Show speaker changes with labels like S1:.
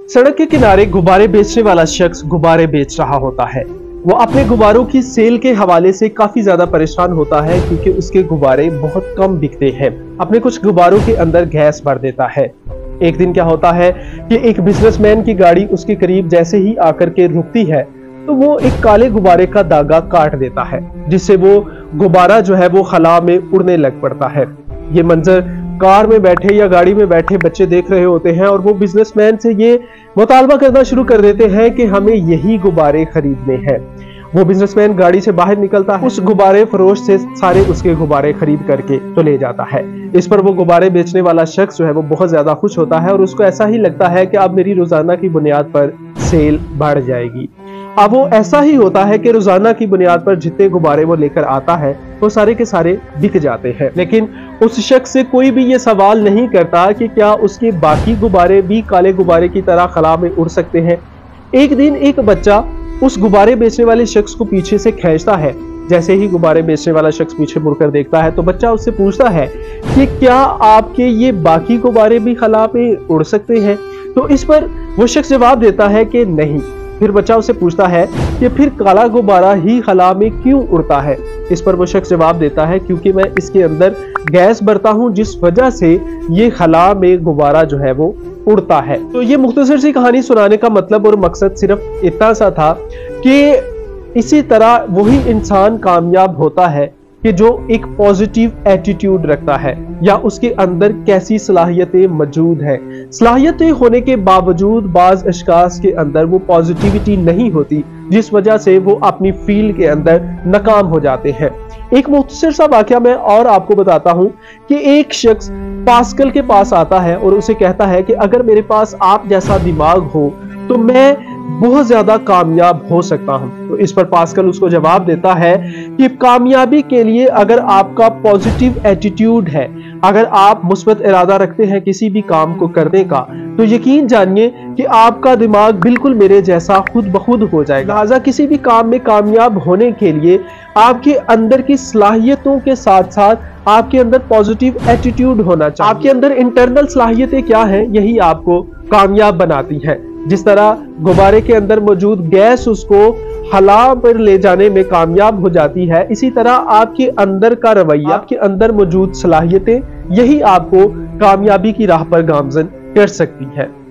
S1: सड़क के किनारे गुब्बारे बेचने वाला शख्स गुब्बारे बेच रहा होता है। वो अपने गुब्बारों की सेल के हवाले से काफी ज्यादा परेशान होता है क्योंकि उसके गुब्बारे बहुत कम बिकते हैं। अपने कुछ गुब्बारों के अंदर गैस भर देता है। एक दिन क्या होता है कि एक बिजनेसमैन की गाड़ी उसके करीब जैसे ही आकर के रुकती है तो वो एक काले गुब्बारे का धागा काट देता है, जिससे वो गुब्बारा जो है वो खला में उड़ने लग पड़ता है। ये मंजर कार में बैठे या गाड़ी में बैठे बच्चे देख रहे होते हैं और वो बिजनेसमैन से ये मुतालबा करना शुरू कर देते हैं कि हमें यही गुब्बारे खरीदने हैं। वो बिजनेसमैन गाड़ी से बाहर निकलता है, उस गुब्बारे फरोश से सारे उसके गुब्बारे खरीद करके तो ले जाता है। इस पर वो गुब्बारे बेचने वाला शख्स जो है वो बहुत ज्यादा खुश होता है और उसको ऐसा ही लगता है कि अब मेरी रोजाना की बुनियाद पर सेल बढ़ जाएगी। अब वो ऐसा ही होता है कि रोजाना की बुनियाद पर जितने गुब्बारे वो लेकर आता है वो सारे के सारे बिक जाते हैं। लेकिन उस शख्स से कोई भी ये सवाल नहीं करता कि क्या उसके बाकी गुब्बारे भी काले गुब्बारे की तरह खला में उड़ सकते हैं। एक दिन एक बच्चा उस गुब्बारे बेचने वाले शख्स को पीछे से खींचता है। जैसे ही गुब्बारे बेचने वाला शख्स पीछे मुड़कर देखता है तो बच्चा उससे पूछता है कि क्या आपके ये बाकी गुब्बारे भी खला में उड़ सकते हैं। तो इस पर वो शख्स जवाब देता है कि नहीं। फिर बच्चा उससे पूछता है कि फिर काला गुब्बारा ही खला में क्यों उड़ता है। इस पर वो शख्स जवाब देता है क्योंकि मैं इसके अंदर गैस भरता हूं, जिस वजह से ये खला में गुब्बारा जो है वो उड़ता है। तो ये मुख्तसर सी कहानी सुनाने का मतलब और मकसद सिर्फ इतना सा था कि इसी तरह वही इंसान कामयाब होता है कि जो एक पॉजिटिव एटीट्यूड रखता है या उसके अंदर कैसी सलाहियतें मौजूद हैं। सलाहियतें होने के बावजूद बाज अशखास के अंदर वो पॉजिटिविटी नहीं होती, जिस वजह से वो अपनी फील्ड के अंदर नाकाम हो जाते हैं। एक मुख्तसर सा वाकया मैं और आपको बताता हूं कि एक शख्स पास्कल के पास आता है और उसे कहता है कि अगर मेरे पास आप जैसा दिमाग हो तो मैं बहुत ज्यादा कामयाब हो सकता हूं। तो इस पर पास्कल उसको जवाब देता है कि कामयाबी के लिए अगर आपका पॉजिटिव एटीट्यूड है, अगर आप मुस्बत इरादा रखते हैं किसी भी काम को करने का, तो यकीन जानिए कि आपका दिमाग बिल्कुल मेरे जैसा खुद ब खुद हो जाएगा। लिहाजा किसी भी काम में कामयाब होने के लिए आपके अंदर की सलाहियतों के साथ साथ आपके अंदर पॉजिटिव एटीट्यूड होना चाहिए। आपके अंदर इंटरनल सलाहियतें क्या हैं, यही आपको कामयाब बनाती है। जिस तरह गुब्बारे के अंदर मौजूद गैस उसको हला पर ले जाने में कामयाब हो जाती है, इसी तरह आपके अंदर का रवैया, आपके अंदर मौजूद सलाहियतें, यही आपको कामयाबी की राह पर गामजन कर सकती है।